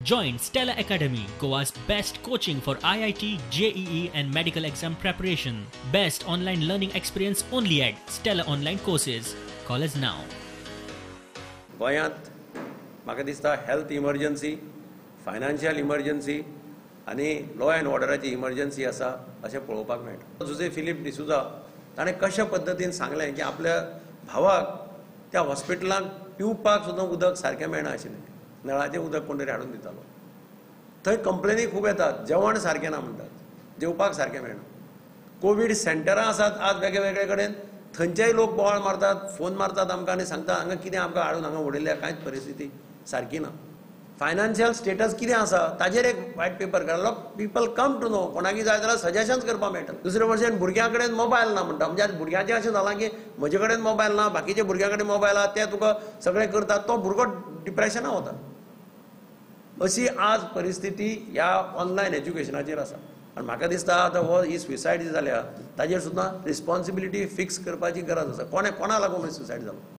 Join Stella Academy, Goa's best coaching for IIT, JEE and medical exam preparation. Best online learning experience only at Stella Online Courses. Call us now. गोंयांत म्हाका दिसता health emergency, financial emergency आनी law and ऑर्डराची emergency आसा अशें पळोवपाक मेळटा. Jose Philip D'Souza ताणें कशा पद्दतीन सांगलें की आपल्या भावाक त्या हॉस्पिटलांत पिवपाक सुद्दां उदक सारकें मेळना आशिल्लें. नळाचें उदक कोण तरी हाडून दितालो. थंय कंप्लेनी खूब येतात, जेवण सारकें ना म्हणटात, जेवपाक सारकें मेळना. कोवीड सेंटरां आसात आज वेगळे कडेन, थंयचेय लोक बोवाळ मारतात, फोन मारतात आमकां आनी सांगतात हांगा कितें आमकां हाडून हांगा उडयल्या, कांयच परिस्थिती सारकी ना. फायनान्शियल स्टेटस कितें आसा ताजेर एक व्हायट पेपर काडलो. पीपल कम टू नो, कोणाकी जाय जाल्यार सजेशन्स करपाक मेळटा. दुसरे वशेन भुरग्यां कडेन मोबायल ना म्हणटा, म्हणजे भुरग्यांचें अशें जालां की म्हजे कडेन मोबायल ना, बाकीच्या भुरग्यां कडेन मोबायल आहा, ते तुका सगळें करतात, तो भुरगो डिप्रेशनाक वता. अशी आज परिस्थिती ह्या ऑनलायन एज्युकेशनाचेर आसा. आनी म्हाका दिसता आतां हो ही सुसायड जाल्या ताजेर सुद्दां रिस्पॉन्सिबिलिटी फिक्स करपाची गरज आसा. कोणा लागून सुसायड जालो.